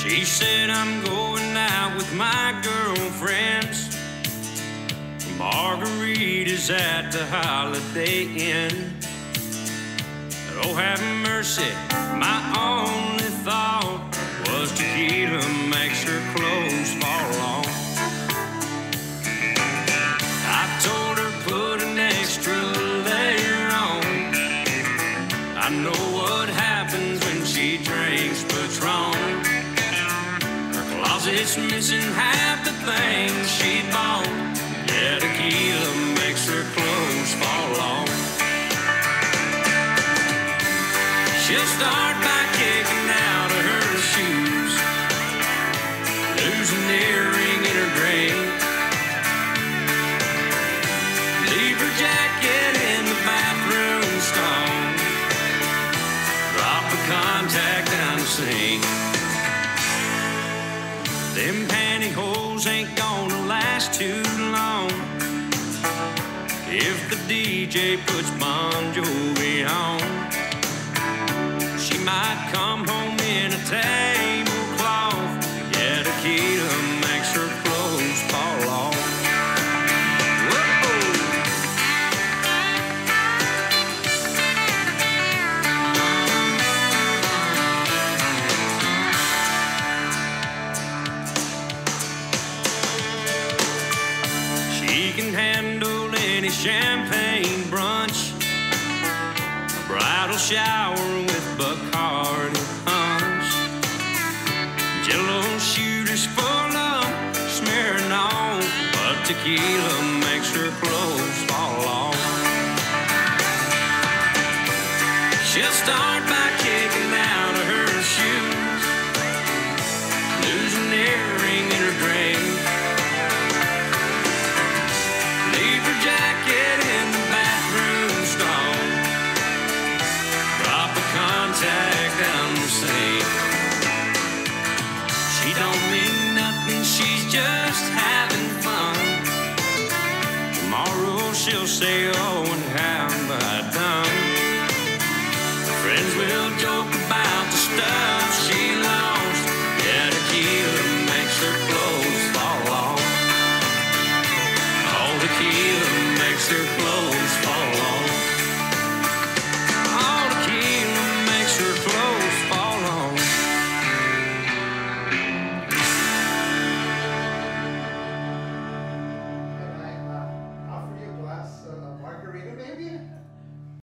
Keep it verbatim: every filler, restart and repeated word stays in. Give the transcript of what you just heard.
She said, I'm going out with my girlfriends. Margaritas at the Holiday Inn. Oh, have mercy, my only thought was tequila makes her clothes fall off. I told her put an extra layer on. I know what happens when she drinks Patron. Her closet's missing half the things she bought. Yeah, tequila makes her clothes fall off. She'll start by kicking out of her shoes, lose an earring in her drink, leave her jacket in the bathroom stall, drop a contact down the sink. Them pantyhose ain't gonna last too long if the D J puts Bon Jovi on. She might come home in a tablecloth. Yeah, tequila makes her clothes fall off. Whoa. She can handle any champagne brunch, a bridal shower with Bacardi punch, Jello shooters full of smearing on, but tequila makes her clothes fall off. She'll start by kicking out